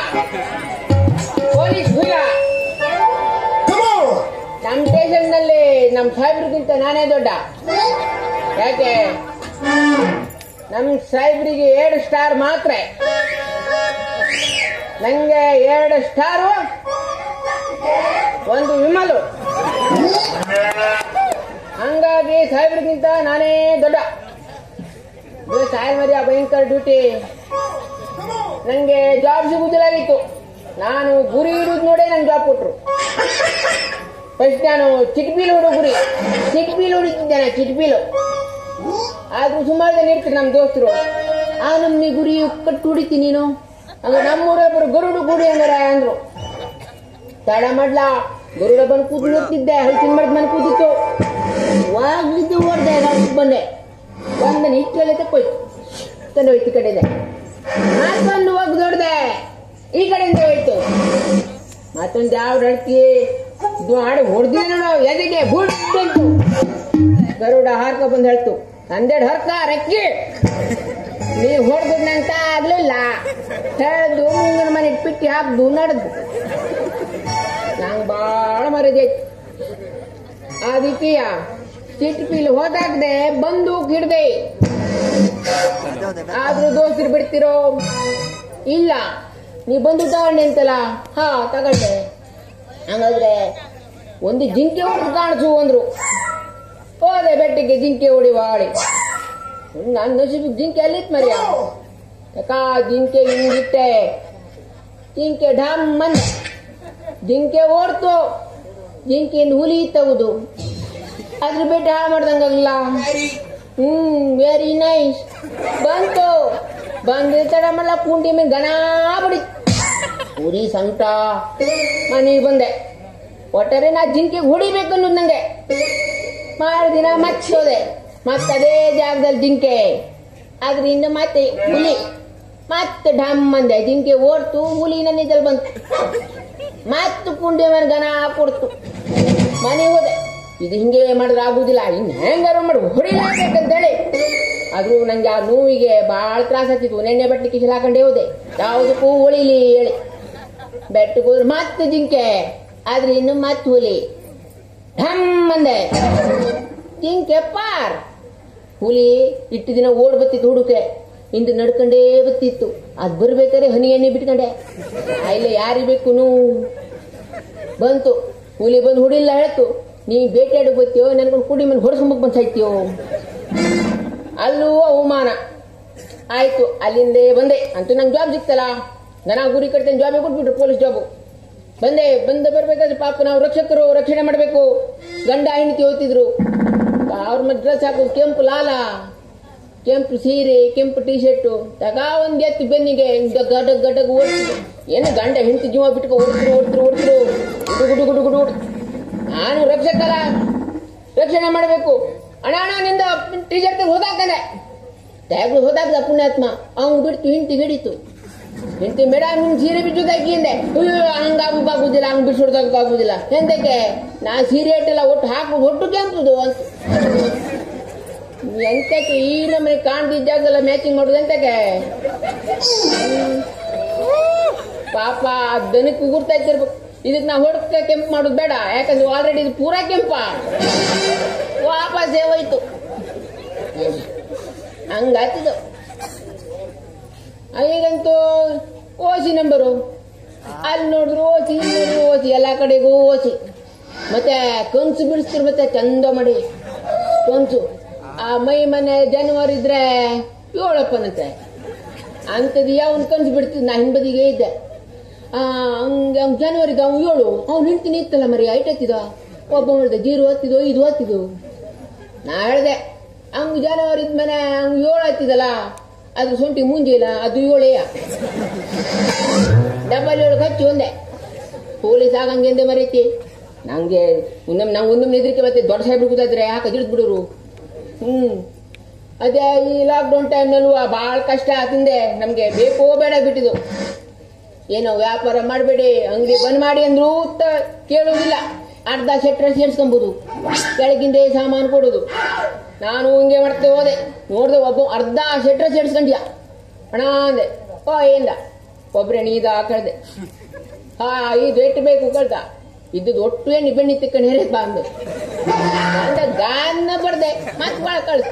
Police ಭುಜ ನಮ್ಮ station ನಲ್ಲಿ ನಮ್ಮ ಸಾಹೇಬ್ರಿಗಿಂತ ನಾನೇ ದೊಡ್ಡ. ಯಾಕೆ ನಮ್ಮ ಸಾಹೇಬ್ರಿಗೆ 2 ಸ್ಟಾರ್ ಮಾತ್ರ, ನಂಗೆ 2 ಸ್ಟಾರು 1 ವಿಮಲು. ಹಂಗಾಗಿ ಸಾಹೇಬ್ರಿಗಿಂತ ನಾನೇ ದೊಡ್ಡ. ಸಾಹೇಬ್ ಮರಿ ಭಯಂಕರ ಡ್ಯೂಟಿ. ನಂಗೆ ಜಾಬ್ ಸಿಗುದಿಲ್ಲಾಗಿತ್ತು. ನಾನು ಗುರಿ ಇಡುದು ನೋಡೇ ನಂಗೆ ಜಾಬ್ ಕೊಟ್ರು. ಫಸ್ಟ್ ನಾನು ಚಿಟ್ಬೀಲ್ ಹೊಡೋ ಗುರಿ, ಚಿಟ್ಬೀಲ್ ಹೊಡಿತಿದ್ದೇನೆ, ಚಿಟ್ಬೀಲು. ಆದ್ರೂ ಸುಮಾರು ಜನ ಇರ್ತೀರಿ ನಮ್ಮ ದೋಸ್ತರು, ಆ ನಮ್ನಿ ಗುರಿ ಕಟ್ಟು ಹೊಡಿತೀನಿ ನೀನು ಹಂಗ. ನಮ್ಮೂರೊಬ್ಬರು ಗರುಡು ಗುಡಿ ಹಂಗಾರ ಅಂದ್ರು. ತಡ ಮಾಡ್ಲಾ, ಗರುಡ ಬಂದು ಕೂತು ನೋಡ್ತಿದ್ದೆ, ಹಲ್ಸಿನ ಮರದ ಮನೆ ಕೂತಿತ್ತು. ವಾಗ್ಲಿದ್ದು ಓಡ್ದೆ, ಬಂದೆ ಒಂದನ್ನು ಇಟ್ಟಲ್ಲಿ ತಕ್ಕೋಯ್ತು, ತಂದು ಹೋಯ್ತು ಈ ಕಡೆದೆ. ಮತ್ತೊಂದು ಹೋಗಿ ದೊಡ್ದೆ, ಈ ಕಡೆಯಿಂದ ಹೋಯ್ತು. ಮತ್ತೊಂದು ಯಾವ ಅಡ್ಕಿ ಆಡಿ ಹೊಡೆದಿದೆ ನೋಡು, ಎದೆಗೆ ಬುಡ್ಡಂತು. ಗರುಡ ಹಾರ್ಕ ಬಂದು ಹೇಳ್ತು, ನಂದೆಡ್ ಹರ್ಕ ರೆಕ್ಕಿ ನೀವು ಹೊಡೆದಂತ ಆಗ್ಲಿಲ್ಲ. ಹೇಳ್ದು ಮುಂದಿನ ಮನೆ ಪಿಟ್ಟಿ ಹಾಕ್ದು ನಡೆದು ನಂಗೆ ಬಾಳ ಮರದೈತಿ. ಅದಕ್ಕೆ ಚಿಟ್ಪೀಲ್ ಹೋದಾಗದೆ ಬಂದೂಕ್ ಹಿಡ್ದೆ. ಆದ್ರೂ ದೋಸ್ತಿರು ಬಿಡ್ತಿರೋ ಇಲ್ಲ, ನೀ ಬಂದು ತಗೊಂಡೆ ಅಂತಲ್ಲ. ಹಾ ತಗೊಂಡೆ. ಹಂಗಾದ್ರೆ ಒಂದು ಜಿಂಕೆ ಹೊಡೆದು ಕಾಣಿಸು ಅಂದ್ರು. ಹೋದೆ ಬೆಟ್ಟಿಗೆ ಜಿಂಕೆ ಹೊಡಿವಾಡಿ. ನನ್ನ ನಸೀಬಿಗೆ ಜಿಂಕೆ ಅಲ್ಲಿತ್ ಮರ್ಯ. ಯಾಕ ಜಿಂಕೆ ಹಿಂಗಿಟ್ಟೆ, ಜಿಂಕೆ ಢಾಮ್ ಮಂದೆ. ಜಿಂಕೆ ಓಡ್ತು, ಜಿಂಕೆಯಿಂದ ಹುಲಿ ತಗುದು. ಅದ್ರ ಬೆಟ್ಟ ಹಾಳು ಮಾಡ್ದಂಗಾಗಲ್ಲ. Very nice. ಬಂತು, ಬಂದ ತಡ ಮಲ್ಲ ಕುಂಟಿ ಮೇಲೆ ಗಣ ಬಡಿ ಉರಿ ಸಂಕಟ. ಮನೆಗೆ ಬಂದೆ. ಒಟ್ಟಾರೆ ನಾ ಜಿಂಕೆಗೆ ಹೊಡಿಬೇಕು ಅನ್ನೋದು ನಂಗೆ. ದಿನ ಮತ್ತೆ ಹೋದೆ, ಮತ್ತದೇ ಜಾಗದಲ್ಲಿ ಜಿಂಕೆ. ಅದ್ರಿಂದ ಮತ್ತೆ ಹುಲಿ, ಮತ್ತೆ ಢಮ್ ಅಂದೆ. ಜಿಂಕೆ ಓಡ್ತು, ಹುಲಿ ನನ್ನಿದ್ದಲ್ಲಿ ಬಂತು. ಮತ್ತೆ ಕುಂಡಿ ಮೇಲೆ ಗನ ಕೊಡ್ತು. ಮನೆಗೆ ಹೋದೆ. ಇದು ಹಿಂಗೆ ಮಾಡಿದ್ರೆ ಆಗುದಿಲ್ಲ, ಇನ್ನು ಹೆಂಗಾರ ಮಾಡಿ ಹೊಡಿಲಾಗಬೇಕಂತೇಳಿ. ಆದ್ರೂ ನಂಗೆ ಆ ನೋವಿಗೆ ಭಾಳ ತ್ರಾಸ ಆಗ್ತಿತ್ತು. ನೆನ್ನೆ ಬಟ್ಟೆ ಕಿಶಲ್ ಹಾಕೊಂಡೇ ಹೋದೆ, ಯಾವುದಕ್ಕೂ ಹೊಳಿಲಿ ಹೇಳಿ. ಬೆಟ್ಟಕ್ಕೆ ಹೋದ್ರೆ ಮತ್ತೆ ಜಿಂಕೆ, ಆದ್ರೆ ಇನ್ನು ಮತ್ತೆ ಹುಲಿ. ಢಮ್ ಅಂದೆ, ಜಿಂಕೆ ಪಾರ್. ಹುಲಿ ಇಟ್ಟು ದಿನ ಓಡ್ ಬತ್ತಿತ್ತು ಹುಡುಕೆ, ಇಂದು ನಡ್ಕೊಂಡೇ ಬತ್ತಿತ್ತು. ಅದ್ ಬರ್ಬೇಕಾದ್ರೆ ಹನಿ ಎಣ್ಣೆ ಬಿಟ್ಕೊಂಡೆ. ಇಲ್ಲ ಯಾರಿಗೆ ಬೇಕು ನೋವು ಬಂತು. ಹುಲಿ ಬಂದು ಹುಡಿಲ್ಲ ಹೇಳ್ತು, ನೀ ಬೇಟೆಯಾಡಕ್ ಬತ್ತೀಯೋ ನನ್ಕೊಂಡು ಕುಡಿ ಮೇಲೆ ಹೊಡ್ಸ್ಕೊಂಬಕ್ ಬಂದು ಸಾಯ್ತೀಯೋ. ಅಲ್ಲೂ ಅವಮಾನ ಆಯ್ತು. ಅಲ್ಲಿಂದೇ ಬಂದೆ. ಅಂತೂ ನಂಗೆ ಜಾಬ್ ಸಿಕ್ತಲ್ಲ, ದನ ಗುರಿ ಕಟ್ತೇನೆ, ಜಾಬೇ ಕೊಟ್ಬಿಟ್ರು ಪೊಲೀಸ್ ಜಾಬು. ಬಂದೆ ಬರ್ಬೇಕಾದ್ರೆ ಪಾಪ ನಾವು ರಕ್ಷಕರು, ರಕ್ಷಣೆ ಮಾಡಬೇಕು. ಗಂಡ ಹೆಂಡತಿ ಹೋಗ್ತಿದ್ರು. ಅವ್ರ ಮೇಲೆ ಡ್ರೆಸ್ ಹಾಕೋದು ಕೆಂಪು ಲಾಲ, ಕೆಂಪು ಸೀರೆ, ಕೆಂಪು ಟೀ ಶರ್ಟು. ತಗ ಒಂದ್ ಎತ್ತು ಬೆನ್ನಿಗೆ ಗಡಗ್ ಓಡ್ತಿದ್ರು. ಏನು ಗಂಡ ಹೆಂಡತಿ ಜೀವ ಬಿಟ್ಕೊ ಓಡ್ತಿರು ಗುಡು ಗುಡು ಗುಡು ಗುಡು. ನಾನು ರಕ್ಷಕರ, ರಕ್ಷಣೆ ಮಾಡಬೇಕು. ಅಣ್ಣ ನಿಂದ ಟೀ ಶರ್ಟ್ ಹೋದಾಕಂದೆ. ಟ್ಯಾಗ್ಲು ಹೋದಾಕ್ದ ಪುಣ್ಯಾತ್ಮ. ಅವ್ನು ಬಿಡ್ತು, ಹಿಂಟಿ ಹಿಡಿತು. ಹೆಂಡತಿ ಮೇಡಮ್ ನಿಮ್ ಸೀರೆ ಬಿಚ್ಚುದಾಕಿಂದೆ. ಹಂಗಾಗುದಿಲ್ಲ, ಹಂಗ್ ಬಿಡಿಸೋದಾಗುದಿಲ್ಲ. ಎಂತಕ್ಕೆ ನಾ ಸೀರೆ ಇಟ್ಟೆಲ್ಲ ಒಟ್ಟು ಹಾಕುದು, ಒಟ್ಟು ಕೆಂಪುದು ಅಂತ. ಎಂತಕ್ಕೆ ಈ ನಮ್ಮನೆ ಕಾಣ್ದಿದ್ದಾಗಲ್ಲ ಮ್ಯಾಚಿಂಗ್ ಮಾಡುದು ಎಂತಕ್ಕೆ? ಪಾಪ ದನಕ್ಕೆ ಉಗುರ್ತಾ ಇರ್ಬೇಕು. ಇದಕ್ಕೆ ನಾ ಹೊಡ್ಕ ಕೆಂಪು ಮಾಡುದು ಬೇಡ, ಯಾಕಂದ್ರೆ ಆಲ್ರೆಡಿ ಇದು ಪೂರಾ ಕೆಂಪ. ವಾಪಸ್ ಹೋಯ್ತು. ಹಂಗಾತಿದ್ದು. ಈಗಂತೂ ಓಸಿ ನಂಬರು. ಅಲ್ಲಿ ನೋಡಿದ್ರು ಓಸಿ, ಇಲ್ಲಿ ನೋಡಿದ್ರು ಓಸಿ, ಎಲ್ಲಾ ಕಡೆಗೂ ಓಸಿ. ಮತ್ತೆ ಕಂಚು ಬಿಡಿಸ್ತಿರ್, ಮತ್ತೆ ಚಂದ ಮಾಡಿ ಕಂಚು. ಆ ಮೈ ಮನೆ ಜನವರಿ ಇದ್ರೆ 7 ಅಂತದ್ ಯಾವನ್ ಕಂಚು ಬಿಡ್ತಿದ್. ನಾ ಹಿಂಬದಿಗೆ ಇದ್ದೆ. ಹಂಗೆ ಜನವರಿಗೆ ಅವ್ನು 7, ಅವ್ನು ನಿಂತೀನಿ ಇತ್ತಲ್ಲ ಮರಿ ಐಟ್ ಹತ್ತಿದ. ಒಬ್ಬ ಹೇಳ್ದೆ 0 ಹತ್ತಿದೋ 5 ಹತ್ತಿದ್ದು. ನಾ ಹೇಳ್ದೆ ಹಂಗ ಜನವರಿ ಇದ್ಮೇಲೆ ಹಂಗ 7 ಹತ್ತಿದಲ್ಲ, ಅದ್ರ ಸೊಂಟಿ ಮುಂಜಿಲ್ಲ, ಅದು 7 ಡಬಲ್ 7 ಹಚ್ಚಿ ಒಂದೆ. ಪೊಲೀಸ್ ಆಗಂಗೆಂದೆ ಮರೀತಿ. ನಂಗೆ ಒಂದೊಮ್ಮೆ ಹೆದರಿಕೆ ಮತ್ತೆ ದೊಡ್ಡ ಸಾಹೇಬ್ರು ಕೂತಾದ್ರೆ ಯಾಕೆ ಹಿಡಿದು ಬಿಡೋರು. ಅದೇ ಈ ಲಾಕ್ಡೌನ್ ಟೈಮ್ನಲ್ಲೂ ಭಾಳ ಕಷ್ಟ ತಿಂದೆ. ನಮ್ಗೆ ಬೇಕೋ ಬೇಡ ಬಿಟ್ಟಿದ್ದು. ಏನೋ ವ್ಯಾಪಾರ ಮಾಡಬೇಡಿ, ಅಂಗಡಿ ಬಂದ್ ಮಾಡಿ ಅಂದ್ರೂ ಕೇಳುವುದಿಲ್ಲ. ಅರ್ಧ ಶೆಟ್ರ ಸೇರ್ಸ್ಕೊಂಬೋದು, ಕೆಳಗಿಂದ ಸಾಮಾನು ಕೊಡೋದು. ನಾನು ಹಿಂಗೆ ಮಾಡ್ತೇ ಹೋದೆ. ನೋಡ್ದೆ ಒಬ್ಬ ಅರ್ಧ ಶೆಟ್ರ ಸೇರ್ಸ್ಕೊಂಡ್ಯ ಅಣ್ಣ ಅಂದೆ. ಓ ಏಂದ ಒಬ್ರೆ ನೀದ ಕಳ್ದೆ. ಇದು ಎಟ್ಟು ಬೇಕು ಕಳ್ದ ಇದ್ದದ್ದು ಒಟ್ಟು ಎಣ್ಣೆ ಬೆಣ್ಣೆ ತಿಕ್ಕಣಿ ಹೇರಿದ್ ಬಂದು ಅಂತ ಗಾನ ಬರ್ದೆ ಮತ್ ಬಾಳ ಕಳಿಸ್ತಿ.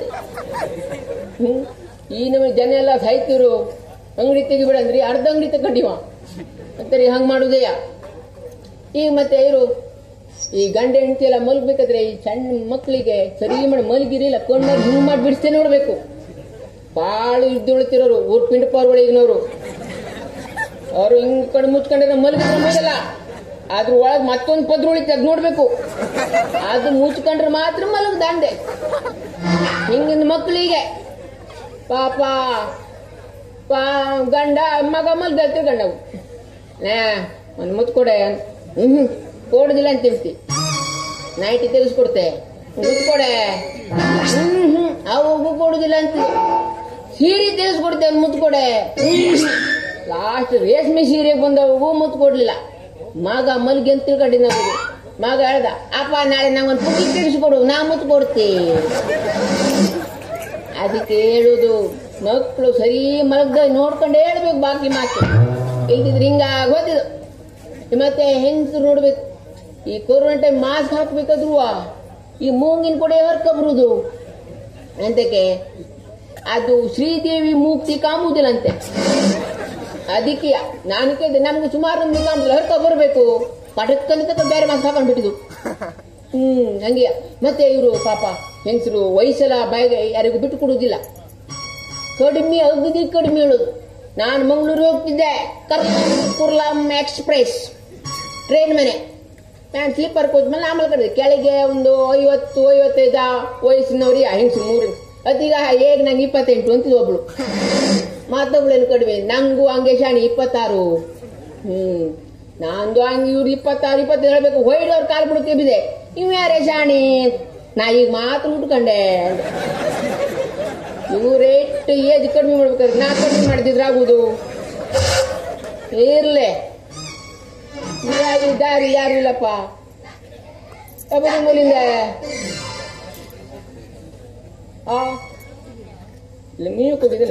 ಈ ನಮಗೆ ಜನ ಎಲ್ಲ ಸಾಯ್ತಿರು ಅಂಗಡಿ ತೆಗಿಬಿಡಂದ್ರಿ ಅರ್ಧ ಅಂಗಡಿ ತಗೊಂಡಿವ ಅಂತಾರೆ ಹಂಗ್ ಮಾಡುದಯ್ಯ. ಈಗ ಮತ್ತೆ ಇರು ಈ ಗಂಡ ಹೆಂಡತಿ ಎಲ್ಲ ಮಲ್ಗ್ಬೇಕಾದ್ರೆ ಈ ಸಣ್ಣ ಮಕ್ಕಳಿಗೆ ಸರಿ ಮಾಡಿ ಮಲಗಿರಿಲ್ಲ ಕಣ್ಣು ಹಿಂಗ್ ಮಾಡಿ ಬಿಡಿಸ್ತೇ ನೋಡ್ಬೇಕು. ಬಾಳ ಇದ್ದೊಳ್ತಿರೋರು ಊರ್ ಪಿಂಡ್ ಪಾರ್ ಒಳಗಿನವ್ರು ಅವ್ರು ಹಿಂಗ್ ಕಣ್ಣು ಮುಚ್ಕೊಂಡ್ರೆ ಮಲಗಿದ್ರೆ ಮಲಗಲ್ಲ. ಅದ್ರ ಒಳಗ್ ಮತ್ತೊಂದು ಪದ್ರ ಉಳಿತ ಅದ್ ನೋಡ್ಬೇಕು. ಅದು ಮುಚ್ಕೊಂಡ್ರೆ ಮಾತ್ರ ಮಲಗ್ದಂಡೆ. ಹಿಂಗಿನ ಮಕ್ಕಳಿಗೆ ಪಾಪ ಗಂಡ ಮಗ ಮಲ್ಗ ತಿಳ್ಕೊಂಡವು ಒಂದು ಮುತ್ಕೊಡೆ ಕೊಡುದಿಲ್ಲ ಅಂತ ತಿಳಿಸಿ ನೈಟಿ ತೆಗೆಸ್ಕೊಡ್ತೆ ಮುತ್ಕೊಡೆ ಅವು ಕೊಡುದಿಲ್ಲ ಅಂತ ಸೀರೆ ತೆಗೆಸ್ಕೊಡ್ತೆ ಮುತ್ಕೊಡೆ. ಲಾಸ್ಟ್ ರೇಷ್ಮೆ ಸೀರೆ ಬಂದವು ಮುತ್ ಕೊಡ್ಲಿಲ್ಲ. ಮಗ ಮಲ್ಗಿ ಅಂತ ತಿಳ್ಕೊಂಡಿ ನಾವು. ಮಗ ಹೇಳ್ದ ಅಪ್ಪ ನಾಳೆ ನಂಗೊಂದು ಪುಟ್ಟಿ ತೆಗೆಸ್ಕೊಡು ನಾ ಮುತ್ ಕೊಡ್ತೀವಿ. ಅದಕ್ಕೆ ಹೇಳುದು ಮಕ್ಕಳು ಸರಿ ಮಲಗ್ದ ನೋಡ್ಕೊಂಡು ಹೇಳ್ಬೇಕು ಬಾಕಿ ಮಾತು ಇಲ್ದಿದ್ರೆ ಹಿಂಗಾಗಿ ಹೋದಿದ್ದು. ಮತ್ತೆ ಹೆಂಗಸರು ನೋಡ್ಬೇಕು ಈ ಕೊರೋನಾ ಟೈಮ್ ಮಾಸ್ಕ್ ಹಾಕ್ಬೇಕಾದ್ರು ಈ ಮೂಂಗಿನ ಕೊಡೆ ಹೊರ್ಕೊಬರುದು ಅಂತಕ್ಕೆ ಅದು ಶ್ರೀದೇವಿ ಮೂಕ್ತಿ ಕಾಂಬುದಿಲ್ಲಂತೆ. ಅದಕ್ಕೆ ನಾನು ಕೇಳಿದೆ ನಮ್ಗೆ ಸುಮಾರು ಕಾಂಬುದಿಲ್ಲ ಹೊರ್ಕ ಬರ್ಬೇಕು ಪಟಕ್ಕಲ್ಲಿ ತಕ್ಕ ಬೇರೆ ಮಾಸ್ಕ್ ಹಾಕೊಂಡ್ಬಿಟ್ಟಿದ್ದು. ಹಂಗೆ ಮತ್ತೆ ಇವರು ಪಾಪ ಹೆಂಗಸರು ವಯಸ್ಸೆಲ್ಲ ಬಾಯಿಗೆ ಯಾರಿಗೂ ಬಿಟ್ಟು ಕೊಡುವುದಿಲ್ಲ. ಕಡಿಮೆ ಅಗದಿ ಕಡಿಮೆ ಹೇಳುದು. ನಾನು ಮಂಗಳೂರು ಹೋಗ್ತಿದ್ದೆ ಕುರ್ಲಾಂ ಎಕ್ಸ್ಪ್ರೆಸ್ ಟ್ರೈನ್ ಮನೆ ನಾನು ಸ್ಲೀಪರ್ ಕೋಚ್ ಮೇಲೆ ಆಮೇಲೆ ಕಡಿದೆ ಕೆಳಗೆ ಒಂದು 50-55 ವಯಸ್ಸಿನವ್ರಿ ಹೆಂಗಸರು 3 ಅದೀಗ ಹೇಗೆ ನಂಗೆ 28 ಅಂತಿದ್ ಒಬ್ಳು. ಮತ್ತೊಬ್ಳೇನು ಕಡಿಮೆ ನಂಗೂ ಹಂಗೆ ಶಾಣಿ 26. ನಂದು ಹಂಗೆ ಇವ್ರು 26-27 ಹೇಳ್ಬೇಕು. ಹೊಯ್ಡವ್ರ ಕಾಲು ಬಿಡಕ್ಕೆ ಬಿದೆ ಇವ್ ಯಾರೇ ಶಾಣಿ ನಾ ಈಗ ಮಾತ್ರ ಉಟ್ಕೊಂಡೆ. ಇವ್ರೇಟ್ ಏಜ್ ಕಡಿಮೆ ಮಾಡ್ಬೇಕಾದ್ರೆ ನಾ ಕಡಿಮೆ ಮಾಡ್ತಿದ್ರೆ ಆಗುದು ಇರ್ಲೆ ದಾರಿ ಯಾರು ಇಲ್ಲಪ್ಪ. ಮೂಲಿಂದ ಇಲ್ಲ ಮೀನು ಕೊಟ್ಟಿದ್ದೀನ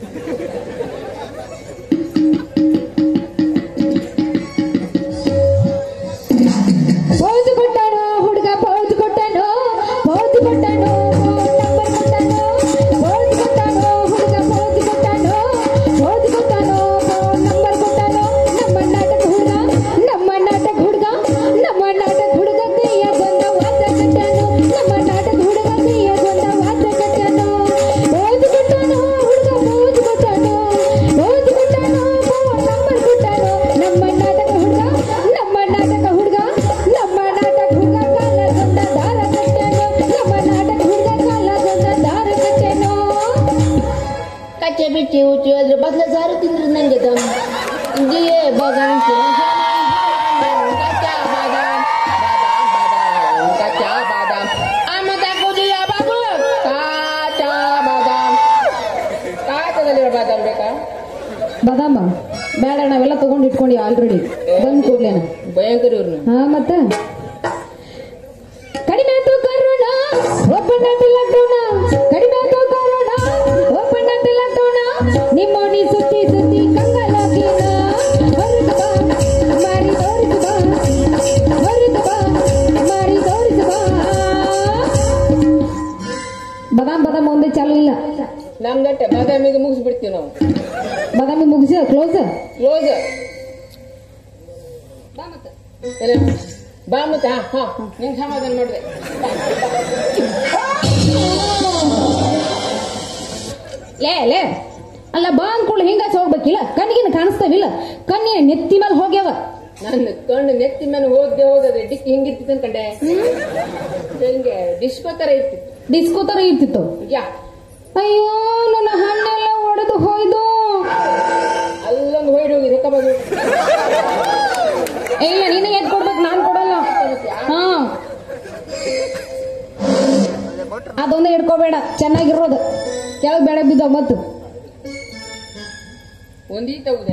ಪೌದು ಕೊಟ್ಟಾನೋ ಹುಡುಗ ಪೌದು ಕೊಟ್ಟಾನೋ ಪೌದು ಕೊಟ್ಟಾನೋ ನಂಬರ್ ಕೊಟ್ಟಾನೋ ಪೌದು ಕೊಟ್ಟಾನೋ ಹುಡುಗ ಪೌದು ಕೊಟ್ಟಾನೋ ಪೌದು ಕೊಟ್ಟಾನೋ ನಂಬರ್ ಕೊಟ್ಟಾನೋ. ನಮ್ಮ ನಾಟಕ ಹುಡುಗ ನಮ್ಮ ನಾಟಕ ಹುಡುಗ ನಮ್ಮ ನಾಟಕ ಹುಡುಗ ಕೈಯ ಬಂದ ವಾದ ಕಟ್ಟಾನೋ. ನಮ್ಮ ನಾಟಕ ಹುಡುಗ ಕೈಯ ಬಂದ ವಾದ ಕಟ್ಟಾನೋ. ಪೌದು ಕೊಟ್ಟಾನೋ ಹುಡುಗ ಪೌದು ಕೊಟ್ಟಾನೋ ಪೌದು ಕೊಟ್ಟಾನೋ ನಂಬರ್ ಕೊಟ್ಟಾನೋ. ನಮ್ಮ ನಾಟಕ ಹುಡುಗ ನಮ್ಮ ನಾಟಕ ಹುಡುಗ ನಮ್ಮ ನಾಟಕ ಹುಡುಗ ಕಾಲಗೊಂದ ದಾರ ಕಟ್ಟೆನೋ. ನಮ್ಮ ನಾಟಕ ಹುಡುಗ ಕಾಲಗೊಂದ ದಾರ ಕಟ್ಟೆನೋ. ಕಚ್ಚೆ ಬಿಚ್ಚಿ ಹುಚ್ಚಿ ಅದ್ರ ಬದಲ ಸಾರು ತಿಂದ್ರೆ ನಂಗೆ ಇಂಜಿಯೇ ಬಾದಾಮ್ ಕಚ್ಚಾ ಬಾದಾಮ್ ಕಚ್ಚಾ ಬಾದಾಮ್ ಆಮದ ಕುದಿಯ ಬಾಬು ಕಾಚಾ ಬಾದಾಮ್ ಕಾಚದಲ್ಲಿರೋ ಬಾದಾಮ್ ಬೇಕಾ ಬಾದಾಮ ಬೇಡ ನಾವೆಲ್ಲ ತಗೊಂಡು ಇಟ್ಕೊಂಡಿ ಆಲ್ರೆಡಿ ಬಂದ್ ಕೂಡ್ಲೇನ ಭಯಂಕರ ಇವ್ರನ್ನ. ಹಾ ಮತ್ತೆ ಕಡಿಮೆ ಆಯ್ತು ಕರೋಣ ಓಪನ್ ಆಯ್ತು ಲಾಕ್ಡೌನ ಕಡಿಮೆ ಆಯ್ತು ಕರೋಣ ಓಪನ್ ಆಯ್ತು ಲಾಕ್ಡೌನ ನಿಮ್ಮ ನೀ ಸುತ್ತಿ ಸುತ್ತಿ ಕಂಗಾಲಾಗಿನ ಹೊರದು ಬಾ ಮಾರಿ ತೋರಿಸು ಬಾ ಹೊರದು ಬಾ ಮಾರಿ ತೋರಿಸು ಬಾ. ಬಾದಾಮ್ ಬಾದಾಮ್ ಒಂದೇ ಚಾಲು ಇಲ್ಲ ನಮ್ದಟ್ಟೆ ಬಾದಾಮಿಗೆ ಮುಗಿಸ್ಬಿಡ್ತೀವಿ ನಾವು. ಬಾದಾಮಿ ಮುಗಿಸಿ ಕ್ಲೋಸ್ ಕ್ಲೋಸ್ ಬಾ ಮತ್ತೆ ಹಾ ನಿಂಗೆ ಸಮಾಧಾನ ಮಾಡಿದೆ. ಲೇ ಲೇ ಅಲ್ಲ ಬಾ ಅಂದ್ಕೊಳ್ಳಿ ಹಿಂಗಾಚೆ ಹೋಗ್ಬೇಕಿಲ್ಲ ಕಣ್ಣಿಗಿನ ಕಾಣಿಸ್ತಾವಿಲ್ಲ ಕಣ್ಣಿನ ನೆತ್ತಿ ಮೇಲೆ ಹೋಗ್ಯಾವ. ನನ್ನ ಕಣ್ಣು ನೆತ್ತಿ ಮೇಲೆ ಹೋದ್ರೆ ಡಿಕ್ಕಿ ಹಿಂಗಿರ್ತಿತ್ತು ಅನ್ಕಂಡೆ. ಹಿಂಗೆ ಡಿಸ್ಕೋ ತರ ಇರ್ತಿತ್ತು. ಡಿಸ್ಕೋ ತರ ಇರ್ತಿತ್ತು. ಯಾ ಅಯ್ಯೋ ನನ್ನ ಹಣ್ಣೆಲ್ಲ ಒಡೆದು ಹೋಯ್ದು. ಅಲ್ಲೊಂದು ಹೊಯ್ದು ಹೋಗಿದೆ ಹೆಕ್ಕಬಾರ್ದು. ಇಲ್ಲ ನೀನೇ ಎದ್ ಕೊಡ್ಬೇಕು ನಾನ್ ಕೊಡಲ್ಲ. ಹಾ ಅದೊಂದೇ ಹಿಡ್ಕೋಬೇಡ ಚೆನ್ನಾಗಿರೋದು ಕೆಳಗ್ ಬೇಡ ಬಿದ್ದ ಮತ್ತು ಒಂದೀತವುದೆ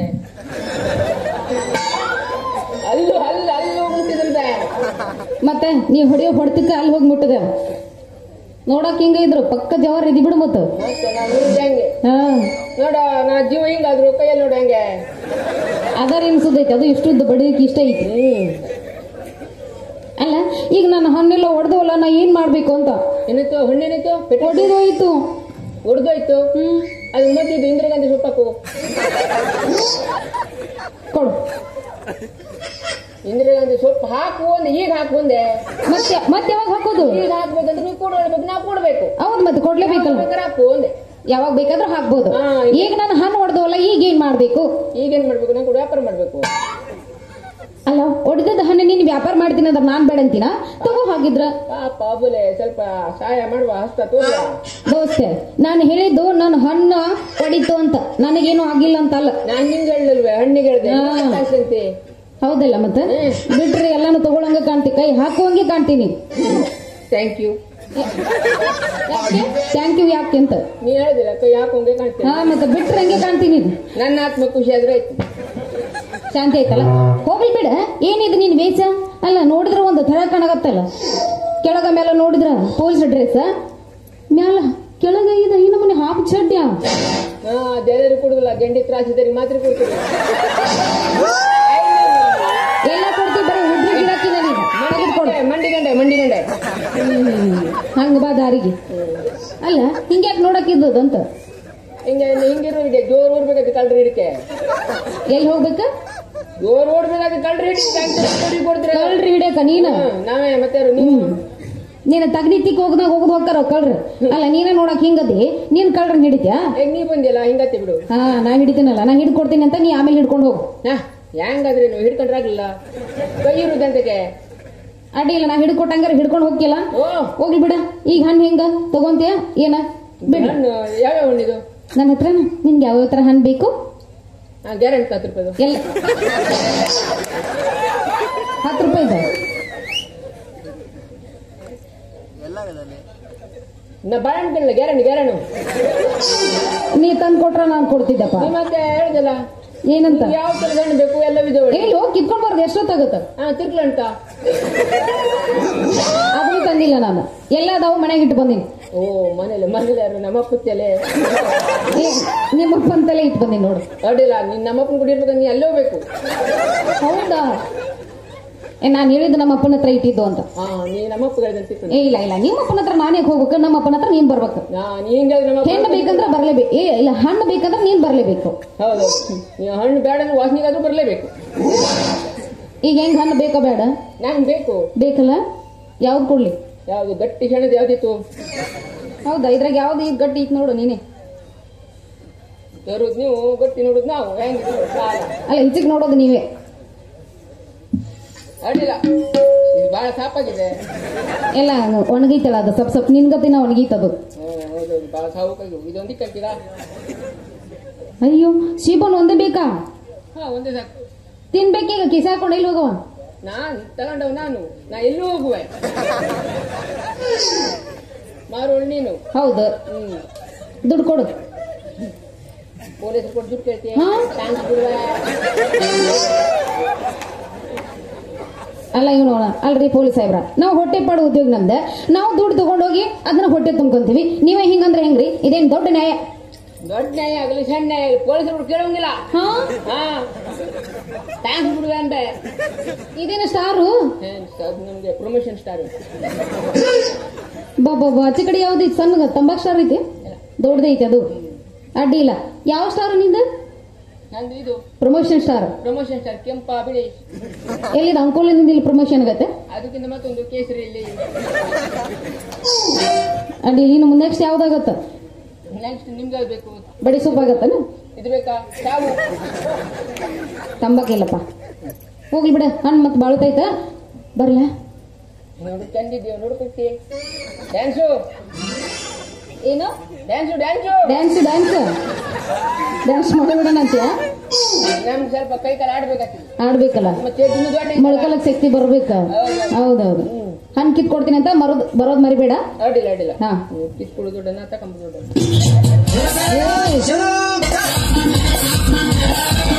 ಅಲ್ಲೂ ಅಲ್ಲೂ ಮುಟ್ಟಿದ್ರೆ ಮತ್ತೆ ನೀ ಹೊಡೆಯೋ ಹೊಡ್ತಿಕ್ಕ ಅಲ್ಲಿ ಹೋಗಿ ಮುಟ್ಟದೆ ನೋಡಕ್ ಹಿಂಗ ಇದ್ರು ಪಕ್ಕ ಜವಾರ್ ಇದಿ ಬಿಡು ಮತ್ತ ಮತ್ತೆ ನಾನು ನೋಡಿದ್ದೆ ಹಂಗೆ ಹಾ ನೋಡ ನಾ ಜೀವ ಹಿಂಗಾದ್ರು ಕೈಯಲ್ಲಿ ನೋಡಿ ಹಂಗೆ ಅದರ ಅನ್ಸುದೈತಿ ಅದು ಇಷ್ಟುದ್ದು ಬಡಿಯಕ್ಕೆ ಇಷ್ಟ ಐತಿ ಅಲ್ಲ ಈಗ ನಾನು ಹಣ್ಣೆಲ್ಲ ಹೊಡೆದವಲ್ಲ ನಾ ಏನ್ ಮಾಡ್ಬೇಕು ಅಂತ ಏನಿತ್ತು ಹಣ್ಣೇನಿತ್ತು ಹೊಡಿದೋಯ್ತು ಹೊಡೆದೋಯ್ತು ಅದು ಮತ್ತಿದ್ದು ಇಂದ್ರಗಾಂಧಿ ಸೊಪ್ಪು ಕೊಡು ಇಂದ್ರಗಾಂಧಿ ಸೊಪ್ಪು ಹಾಕು ಒಂದೆ ಈಗ ಹಾಕು ಒಂದೆ ಮತ್ತೆ ಯಾವಾಗ ಹಾಕೋದು ಈಗ ಹಾಕ್ಬೇಕಂದ್ರೆ ನೀವು ಕೊಡ್ಬೇಕು ನಾವು ಕೊಡ್ಬೇಕು ಹೌದು ಮತ್ತೆ ಕೊಡ್ಲೇಬೇಕಲ್ಲ ಹಾಕು ಒಂದೆ ಯಾವಾಗ ಬೇಕಾದ್ರೂ ಹಾಕ್ಬೋದು ಈಗ ನಾನು ಹಣ್ಣು ಹೊಡೆದವಲ್ಲ ಈಗ ಏನ್ ಮಾಡ್ಬೇಕು ಈಗೇನ್ ಮಾಡ್ಬೇಕು ನಾನು ಕೂಡ ವ್ಯಾಪಾರ ಮಾಡ್ಬೇಕು ಅಲ್ಲ ಹೊಡೆದದ ಹಣ್ಣು ನೀನ್ ವ್ಯಾಪಾರ ಮಾಡ್ತೀನಿ ಅಂದ್ರೆ ನಾನ್ ಬೇಡ ಅಂತೀನ ತಗೋ ಹಾಗಿದ್ರ ಪಾಪ ಅಬುಲೆ ಸ್ವಲ್ಪ ಸಹಾಯ ಮಾಡುವ ಹಸ್ತ ತೋರ ದೋಸ್ತೆ ನಾನು ಹೇಳಿದ್ದು ನನ್ನ ಹಣ್ಣು ಹೊಡಿತು ಅಂತ ನನಗೇನು ಆಗಿಲ್ಲ ಅಂತ ಅಲ್ಲ ನಾನ್ ನಿಂಗೆ ಹೇಳಲ್ವೇ ಹಣ್ಣಿಗೆ ಹೇಳ್ದೆ ಹೌದಲ್ಲ ಮತ್ತೆ ಬಿಟ್ರಿ ಎಲ್ಲಾನು ತಗೊಳಂಗ ಕಾಣ್ತಿ ಕೈ ಹಾಕುವಂಗೆ ಕಾಣ್ತೀನಿ ಥ್ಯಾಂಕ್ ಯು ಥ್ಯಾಂಕ್ ಯು ಯಾಕೆ ಅಂತ ನೀ ಹೇಳಿದಿಲ್ಲ ಕೈ ಹಾಕೋಂಗೆ ಕಾಣ್ತೀನಿ ಹಾ ಮತ್ತೆ ಬಿಟ್ರೆ ಹಂಗೆ ಕಾಣ್ತೀನಿ ನನ್ನ ಆತ್ಮ ಖುಷಿ ಆದ್ರೆ ಆಯ್ತು ಶಾಂತಿ ಆಯ್ತಲ್ಲ ಹೋಗ್ಲಿ ಬಿಡ ಏನಿದು ನೀನ್ ವೇಷ ಅಲ್ಲ ನೋಡಿದ್ರ ಒಂದು ಥರ ಕಾಣಗತ್ತಲ್ಲ ಕೆಳಗ ಮೇಲೆ ನೋಡಿದ್ರ ಪೊಲೀಸ್ ಡ್ರೆಸ್ ಮ್ಯಾಲ ಕೆಳಗ ಇದ ಈ ನಮ್ಮನೆ ಹಾಫ್ ಚಡ್ಯ ದೇವರು ಕೊಡುದಿಲ್ಲ ಗಂಡಿ ತ್ರಾಸಿದರಿ ಮಾತ್ರ ಕೊಡ್ತೀವಿ ಎಲ್ಲ ಕೊಡ್ತಿ ಬರೀ ಹುಡ್ರಿ ಗಿಡಕ್ಕಿನ ಮಂಡಿಗಂಡೆ ಹಂಗ ಬಾ ದಾರಿಗೆ ಅಲ್ಲ ಹಿಂಗ್ಯಾಕ್ ನೋಡಕ್ಕಿದ್ದದ ಅಂತ ಹಿಂಗಿರೋ ಇದೆ ಜೋರ್ ಓಡ್ಬೇಕಾದ್ರೆ ಕಳ್ರಿ ಹಿಡಿಕೆ ಎಲ್ಲಿ ಹೋಗ್ಬೇಕ ಜೋರ್ ಓಡ್ಬೇಕಾದ್ರೆ ಕಳ್ರಿ ಹಿಡಿ ಕೊಡ್ತೀರ ಕಳ್ರಿ ಹಿಡಿಯಕ ನೀನ ನಾವೇ ಮತ್ತೆ ನೀವು ನೀನ ತಗ್ನಿತಿಕ್ ಹೋಗದಾಗ ಹೋಗ್ತಾರ ಕಳ್ರಿ ಅಲ್ಲ ನೀನ ನೋಡಕ್ ಹಿಂಗದಿ ನೀನ್ ಕಳ್ರನ್ ಹಿಡಿತ್ಯಾ ನೀ ಬಂದಿಲ್ಲ ಹಿಂಗತ್ತೆ ಬಿಡು ಹಾ ನಾ ಹಿಡಿತೀನಲ್ಲ ನಾ ಹಿಡ್ಕೊಡ್ತೀನಿ ಅಂತ ನೀ ಆಮೇಲೆ ಹಿಡ್ಕೊಂಡು ಹೋಗು ಹೆಂಗಾದ್ರೆ ನೀವು ಹಿಡ್ಕೊಂಡ್ರಾಗ್ಲಿಲ್ಲ ಕೈ ಇರುದಂತಕ್ಕೆ ಅಡ್ಡಿ ಇಲ್ಲ ನಾ ಹಿಡ್ಕೊಟ್ಟಂಗಾರ ಹಿಡ್ಕೊಂಡು ಹೋಗ್ತಿಲ್ಲ ಹೋಗ್ಲಿ ಬಿಡ ಈಗ ಹಣ್ಣು ಹೆಂಗ ತಗೊಂತೀಯ ಏನ ಬಿಡ ಯಾವ್ಯಾವ ಹಣ್ಣಿದು ನನ್ನ ಹತ್ರ ನಿನ್ಗೆ ಯಾವ ತರ ಹಣ್ಣು ಬೇಕು ಗ್ಯಾರಂಟಿ 10 ರೂಪಾಯಿ ಎಲ್ಲ 10 ರೂಪಾಯಿ ನಾ ಬಾಳೆಹಣ್ಣು ಗ್ಯಾರಂಟಿ ನೀ ತಂದು ಕೊಟ್ರ ನಾನು ಕೊಡ್ತಿದ್ದಪ್ಪ ಮತ್ತೆ ಹೇಳಿದಲ್ಲ ಏನಂತ ಯಾವ ತರದ ಹಣ್ಣು ಬೇಕು ಎಲ್ಲ ವಿಧಗಳು ಹೇಳು ಕಿತ್ಕೊಂಡ್ ಬರ್ದು ಎಷ್ಟೊತ್ತಾಗತ್ತ ತಿರ್ಗ್ಲಂಟ ಅದನ್ನು ತಂದಿಲ್ಲ ನಾನು ಎಲ್ಲ ಅದಾವು ಮನೆಗೆ ಇಟ್ಟು ಬಂದೀನಿ ಓ ಮನೇಲಿ ಯಾರು ನಮ್ಮಪ್ಪತ್ತಲೆ ನಿಮ್ಮಪ್ಪಂತಲೇ ಇಟ್ಟು ಬಂದೀನಿ ನೋಡು ಅಡ್ಡಿಲ್ಲ ನೀನ್ ನಮ್ಮಪ್ಪನ ಕುಡಿರ್ಬೇಕಂದ್ರೆ ನೀ ಅಲ್ಲೇ ಹೋಗ್ಬೇಕು ಹೌದಾ ನಾನು ಹೇಳಿದ್ದು ನಮ್ಮ ಅಪ್ಪನ ಹತ್ರ ಇಟ್ಟಿದ್ದು ಅಂತ ನೀ ನಮ್ಮಪ್ಪ ಇಲ್ಲ ಇಲ್ಲ ನಿಮ್ಮಪ್ಪನ ಹತ್ರ ನಾನೇ ಹೋಗ್ಬೇಕು ನಮ್ಮ ಅಪ್ಪನ ಹತ್ರ ನೀನ್ ಬರ್ಬೇಕು ಹೆಣ್ಣು ಬೇಕಂದ್ರೆ ಬರ್ಲೇಬೇಕು ಇಲ್ಲ ಹಣ್ಣು ಬೇಕಂದ್ರೆ ನೀನ್ ಬರ್ಲೇಬೇಕು ಹೌದು ಹಣ್ಣು ಬೇಡ ಅಂದ್ರೆ ವಾಸನೆಗಾದ್ರೂ ಬರ್ಲೇಬೇಕು ಈಗ ಹೆಂಗ್ ಹಣ್ಣು ಬೇಕಾ ಬೇಡ ನಂಗೆ ಬೇಕು ಬೇಕಲ್ಲ ಯಾವ್ದು ಕೊಡ್ಲಿ ಯಾವ್ದು ಗಟ್ಟಿ ಹಣ್ಣದು ಯಾವ್ದಿತ್ತು ಹೌದಾ ಇದ್ರಾಗ ಯಾವ್ದು ಈಗ ಗಟ್ಟಿ ಇತ್ತು ನೋಡು ನೀನೆ ತರುದ್ ನೀವು ಗಟ್ಟಿ ನೋಡುದು ನಾವು ಹೆಂಗ್ ಅಲ್ಲ ಹೆಚ್ಚಿಗೆ ನೋಡೋದು ನೀವೇ ಅಡ್ಡಿಲ್ಲ ಇದು ಬಹಳ ಸಾಪಾಗಿದೆ ಎಲ್ಲ ಒಣಗೈತಲ್ಲ ಅದು ಸ್ವಲ್ಪ ನಿನ್ಗತಿನ ಒಣಗೈತದು ಹೌದೌದು ಬಹಳ ಸಾವುಕಾಗಿ ಇದೊಂದು ಕಲ್ತೀರಾ ಅಯ್ಯೋ ಶೀಬನ್ ಒಂದೇ ಬೇಕಾ ಒಂದೇ ಸಾಕು ತಿನ್ಬೇಕೀಗ ಕಿಸ ಹಾಕೊಂಡು ಎಲ್ಲಿ ಹೋಗವ ತಗೊಂಡವ್ ನಾ ಎಲ್ಲೂ ಹೋಗುವೆ ಮಾರೋಳು ನೀನು ಹೌದು ದುಡ್ಡು ಕೊಡು ಪೊಲೀಸರು ಕೊಟ್ಟು ದುಡ್ಡು ಕೇಳ್ತೀಯ ಅಲ್ಲ ಇವನು ಅಲ್ರಿ ಪೊಲೀಸ್ ಸಾಹೇಬ್ರ ನಾವು ಹೊಟ್ಟೆ ಪಾಡು ಉದ್ಯೋಗ ನಮ್ದು ನಾವು ದುಡ್ಡು ತಗೊಂಡೋಗಿ ಅದನ್ನ ಹೊಟ್ಟೆ ತುಂಬ್ಕೊಂತೀವಿ ನೀವೇ ಹಿಂಗಂದ್ರೆ ಹೆಂಗ್ರಿ ಇದೇನ್ ದೊಡ್ಡ ನ್ಯಾಯ ಆಗಲಿ ಸಣ್ಣ ನ್ಯಾಯ ಆಗಲಿ ಪೊಲೀಸರು ಕೇಳಂಗಿಲ್ಲ ಟ್ಯಾಂಕ್ಸ್ ಬಿಡುವ ಅಂದೆ ಇದೇನು ಸ್ಟಾರು ನಮ್ಗೆ ಪ್ರಮೋಷನ್ ಸ್ಟಾರ್ ಬಾಬಾ ಆಚೆ ಕಡೆ ಯಾವ್ದು ಸಣ್ಣ ತಂಬಾಕ್ ಸ್ಟಾರ್ ಐತಿ ದೊಡ್ಡದೈತಿ ಅದು ಅಡ್ಡಿ ಇಲ್ಲ ಯಾವ ಸ್ಟಾರ್ ನಿಂದ ನಂದು ಇದು ಪ್ರಮೋಷನ್ ಸ್ಟಾರ್ ಕೆಂಪ ಬಿಳಿ ಎಲ್ಲಿದೆ ಅಂಕೋಲಿಂದ ಇಲ್ಲಿ ಪ್ರಮೋಷನ್ ಆಗತ್ತೆ ಅದಕ್ಕಿಂತ ಮತ್ತೊಂದು ಕೇಸರಿಯಲ್ಲಿ ಅಡ್ಡಿ ಇನ್ನು ನೆಕ್ಸ್ಟ್ ಯಾವ್ದಾಗತ್ತ ನೆಕ್ಸ್ಟ್ ನಿಮ್ಗೆ ಬೇಕು ಬಡಿ ಸೊಪ್ಪು ಆಗತ್ತನ ಇದು ಬೇಕಾ ಸಾವು ತಂಬಾಕಿಲ್ಲಪ್ಪ ಹೋಗ್ಲಿ ಬಿಡ ಹಣ್ಣು ಮತ್ತೆ ಬಾಳುತ್ತೈತ ಬರ್ಲ ನೋಡು ತಂದಿದ್ದೀವಿ ನೋಡ್ಕೊಡ್ತಿ ಡ್ಯಾನ್ಸು ಏನು ಡ್ಯಾನ್ಸು ಡ್ಯಾನ್ಸ್ ಮಾಡಿಬಿಡೋಣ ಅಂತೀಯ ನಮ್ಗೆ ಸ್ವಲ್ಪ ಕೈ ಕಾಲ ಆಡ್ಬೇಕಲ್ಲ ಮೊಳಕಲಕ್ ಶಕ್ತಿ ಬರ್ಬೇಕ ಹೌದೌದು ಹಣ್ಣು ಕಿತ್ ಕೊಡ್ತೀನಿ ಅಂತ ಬರೋದ್ ಮರಿಬೇಡ ಅಡ್ಡಿಲ್ಲ ಹಾ ಕಿತ್ಕೊಳ್ಳೋ ದುಡ್ಡನ್ನ ತಗೊಂಡ್ಬಿಡೋದು